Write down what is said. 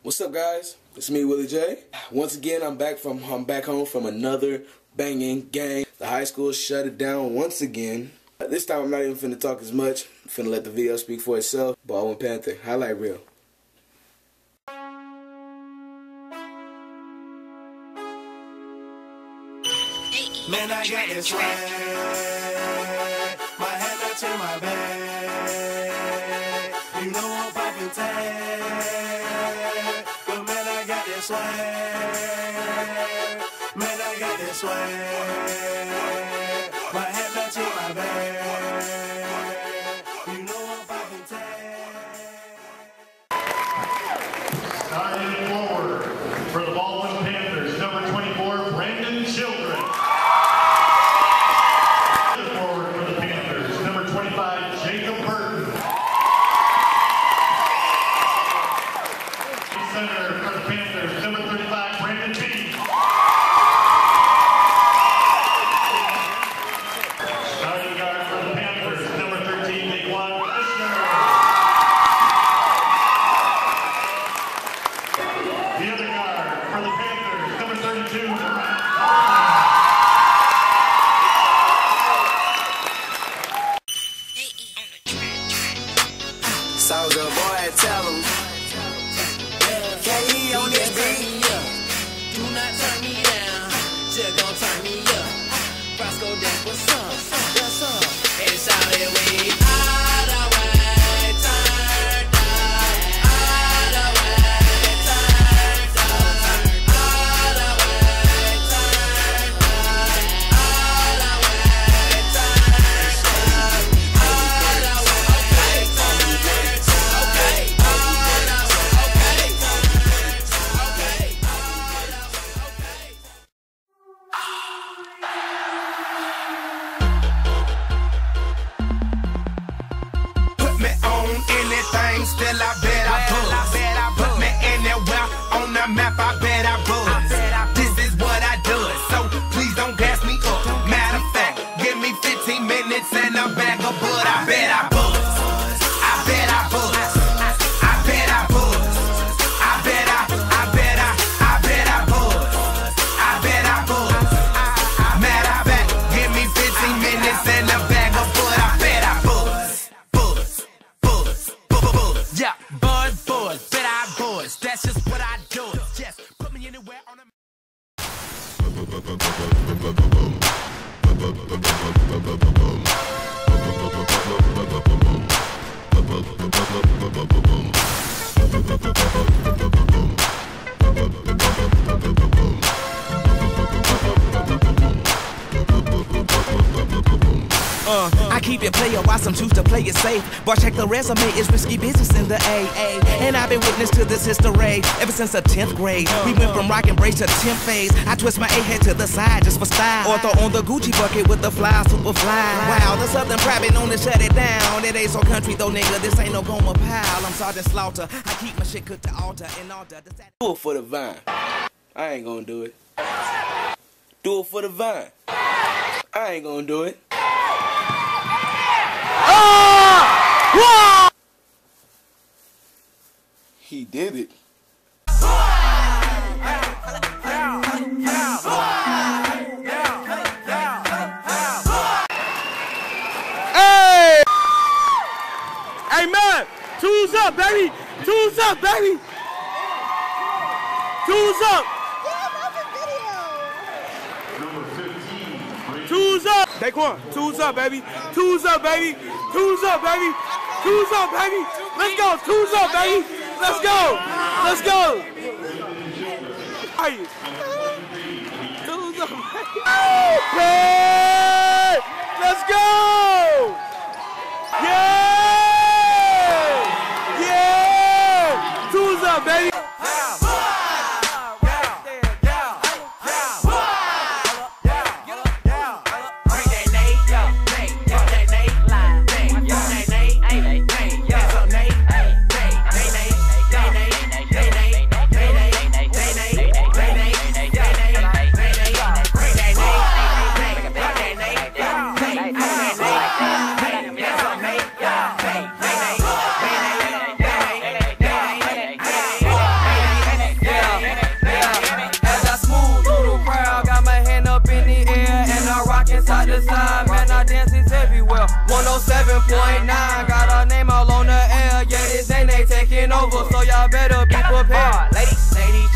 What's up, guys? It's me, Willie J. Once again, I'm back home from another banging gang. The high school shut it down once again. This time, I'm not even finna talk as much. I'm finna let the video speak for itself. Baldwin Panther, highlight reel. Man, I got this swag. My head up to my bag. You know I'm poppin' tag. But man, I got this swag. Man, I got this swag. My head up to my bag. You know I'm poppin' tag. Starting forward for the Baldwin Panthers, number 24, Brandon Children. Forward for the Panthers, number 25, Jacob Burton. Center for the Panthers, number 35, Brandon B. Starting guard for the Panthers, number 13, Daquan Kushner. The other guard for the Panthers, number 32, Soldier boy, tell him. K.E. on this beat. Do not turn me down, just gon' turn me up. Roscoe Deck, what's up? What's up? And shout it way all the way turned up. All the way turned up. All the way turned up. All the way turned up. All the way turned up. Okay. All the way okay. Put me on anything, still I bet I buzz. Put me anywhere on the map, I bet I buzz. This is what I do, so please don't gas me up. Matter of fact, give me 15 minutes and a bag of bud. I bet I buzz. I bet I buzz. I bet I buzz. I bet I buzz. I bet I buzz. Matter of fact, give me 15 minutes and a bag of bud. I bet I buzz. Yeah, buzz, bet I buzz. That's just what I do. Just put me anywhere on a I keep it player while some choose to play it safe. But check the resume, it's risky business in the AA. And I've been witness to this history ever since the 10th grade. We went from rock and brace to 10th phase. I twist my A-head to the side just for style. Or throw on the Gucci bucket with the fly, super fly. Wow, the Southern private known to shut it down. It ain't so country though, nigga, this ain't no Goma pile. I'm Sergeant Slaughter, I keep my shit cooked to altar and altar. Do it for the vine. I ain't gonna do it. Do it for the vine. I ain't gonna do it. He did it. Hey! Hey, man! Two's up, baby! Two's up, baby! Two's up! Two's up! Daquan, two's up, baby! Two's up, baby! Two's up, baby! Two's up, baby! Let's go! Two's up, baby! Let's go! Let's go! How you? Two's up, baby! Hey! Let's go! Yeah! Yeah! Two's up, baby! dances everywhere. 107.9, got our name all on the air. Yeah, this ain't they taking over, so y'all better be prepared. Ladies,